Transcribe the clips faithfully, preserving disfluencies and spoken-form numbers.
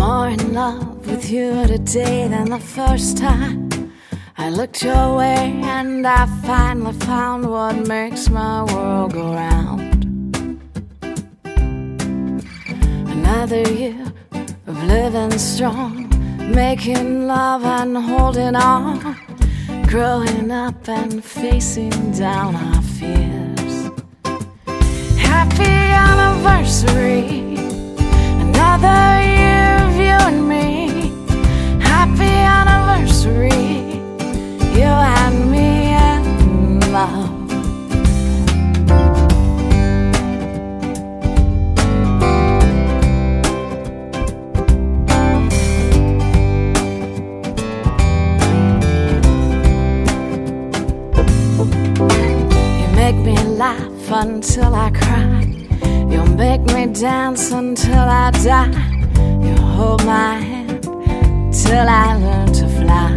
more in love with you today than the first time I looked your way, and I finally found what makes my world go round. Another year of living strong, making love and holding on, growing up and facing down our fears. Happy anniversary, another year of you and me. Happy anniversary, you and me in love. You make me laugh until I cry, you make me dance until I die. You hold my hand till I learn to fly.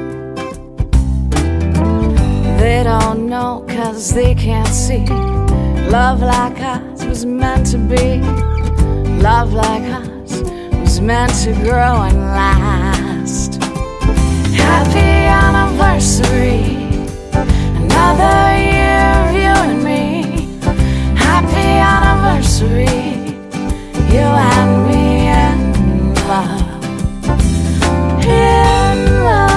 They don't know 'cause they can't see. Love like ours was meant to be. Love like ours was meant to grow and last. Happy anniversary, another year of you and me. Happy anniversary, you and me in love. In love.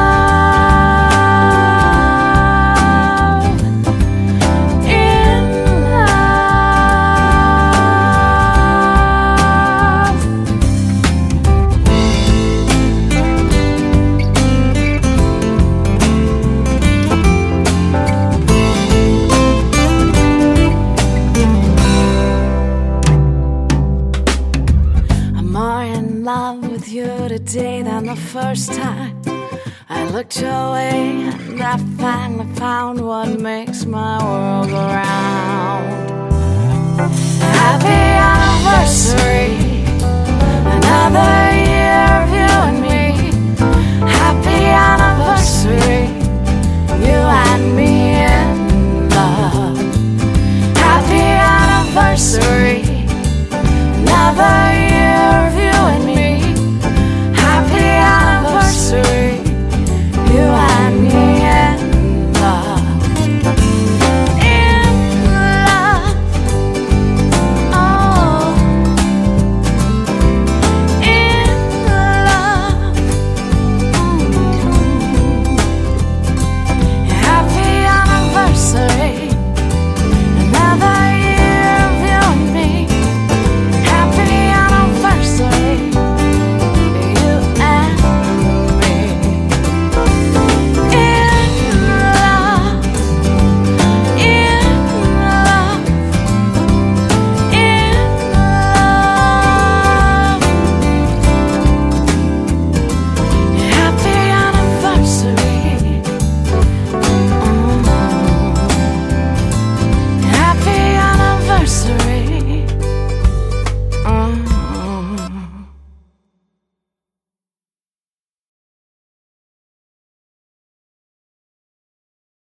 Love with you today than the first time I looked your way, and I finally found what makes my world go round. Happy anniversary.